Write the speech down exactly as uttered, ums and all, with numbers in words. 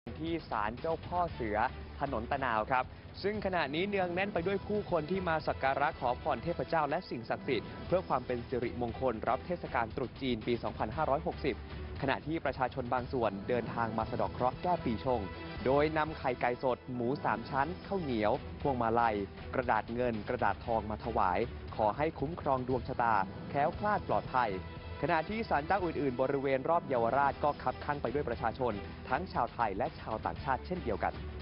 ที่ศาลเจ้าพ่อเสือถนนตะนาวครับซึ่งขณะนี้เนืองแน่นไปด้วยผู้คนที่มาสักการะขอพรเทพเจ้าและสิ่งศักดิ์สิทธิ์เพื่อความเป็นสิริมงคลรับเทศกาลตรุษจีนปี สองพันห้าร้อยหกสิบ ขณะที่ประชาชนบางส่วนเดินทางมาสะเดาะเคราะห์แก้ปีชงโดยนำไข่ไก่สดหมูสามชั้นข้าวเหนียวพวงมาลัยกระดาษเงินกระดาษทองมาถวายขอให้คุ้มครองดวงชะตาแคล้วคลาดปลอดภัยขณะที่ศาลเจ้าอื่นๆบริเวณรอบเยาวราชก็คับคั่งไปด้วยประชาชนทั้งชาวไทยและชาวต่างชาติเช่นเดียวกัน